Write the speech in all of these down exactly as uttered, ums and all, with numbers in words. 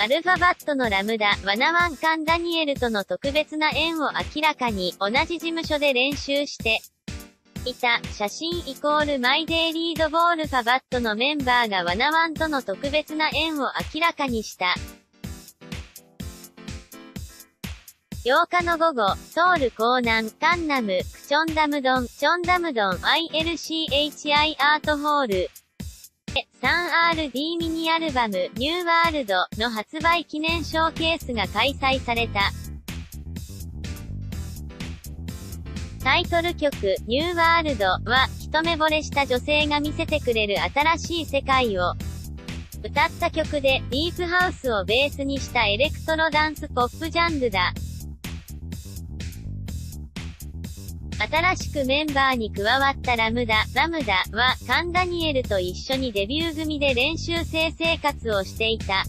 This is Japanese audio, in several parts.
アルファバットのラムダ、ワナワンカンダニエルとの特別な縁を明らかに、同じ事務所で練習していた。写真イコールマイデイリードボールファバットのメンバーがワナワンとの特別な縁を明らかにした。ようかの午後、ソウル江南、カンナム、クチョンダムドン、チョンダムドン アイエルシーエイチアイ アートホール。スリーアールディー ミニアルバム、ニューワールドの発売記念ショーケースが開催された。タイトル曲、ニューワールドは、一目惚れした女性が見せてくれる新しい世界を歌った曲で、ディープハウスをベースにしたエレクトロダンスポップジャンルだ。新しくメンバーに加わったラムダ、ラムダは、カンダニエルと一緒にデビュー組で練習生生活をしていた。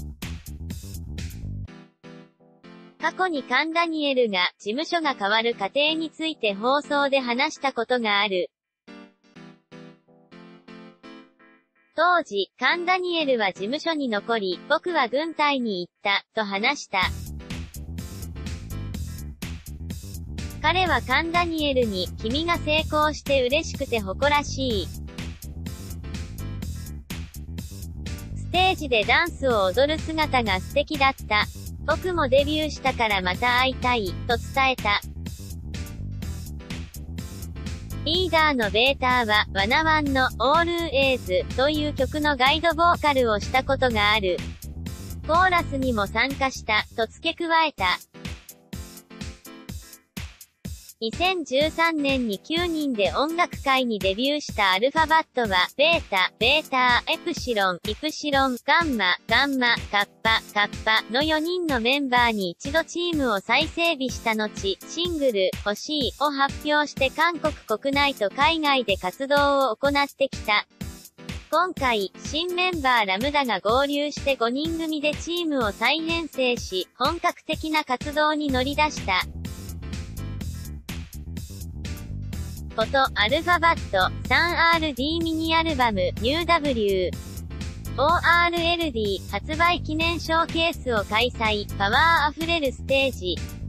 過去にカンダニエルが、事務所が変わる過程について放送で話したことがある。当時、カンダニエルは事務所に残り、僕は軍隊に行った、と話した。彼はカンダニエルに、君が成功して嬉しくて誇らしい。ステージでダンスを踊る姿が素敵だった。僕もデビューしたからまた会いたい、と伝えた。リーダーのベーターは、ワナワンの Always という曲のガイドボーカルをしたことがある。コーラスにも参加した、と付け加えた。にせんじゅうさんねんにきゅうにんで音楽界にデビューしたアルファバットは、ベータ、ベーター、エプシロン、イプシロン、ガンマ、ガンマ、カッパ、カッパのよにんのメンバーに一度チームを再整備した後、シングル、欲しいを発表して韓国国内と海外で活動を行ってきた。今回、新メンバーラムダが合流してごにん組でチームを再編成し、本格的な活動に乗り出した。こと、アルファバット、スリーアールディー ミニアルバム、ニューダブリュー。オーアールエルディー 発売記念ショーケースを開催、パワーあふれるステージ。